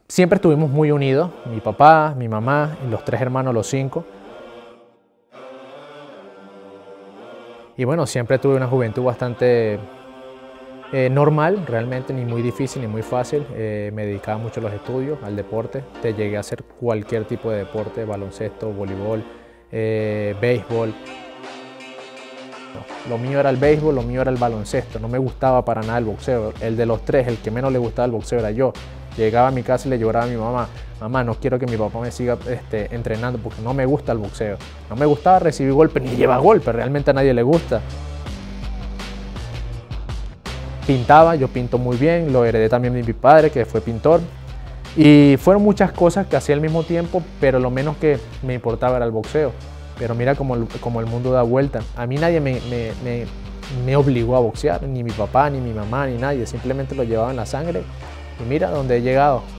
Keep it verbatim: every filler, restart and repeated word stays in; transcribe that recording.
siempre estuvimos muy unidos, mi papá, mi mamá y los tres hermanos, los cinco. Y bueno, siempre tuve una juventud bastante eh, normal, realmente ni muy difícil ni muy fácil. Eh, me dedicaba mucho a los estudios, al deporte. Te llegué a hacer cualquier tipo de deporte, baloncesto, voleibol, eh, béisbol. Lo mío era el béisbol, lo mío era el baloncesto, no me gustaba para nada el boxeo. El de los tres, el que menos le gustaba el boxeo era yo. Llegaba a mi casa y le lloraba a mi mamá: mamá, no quiero que mi papá me siga este, entrenando porque no me gusta el boxeo. No me gustaba recibir golpes ni llevar golpes, realmente a nadie le gusta. Pintaba, yo pinto muy bien, lo heredé también de mi padre, que fue pintor. Y fueron muchas cosas que hacía al mismo tiempo, pero lo menos que me importaba era el boxeo. Pero mira cómo el, cómo el mundo da vuelta. A mí nadie me, me, me, me obligó a boxear, ni mi papá, ni mi mamá, ni nadie. Simplemente lo llevaba en la sangre y mira dónde he llegado.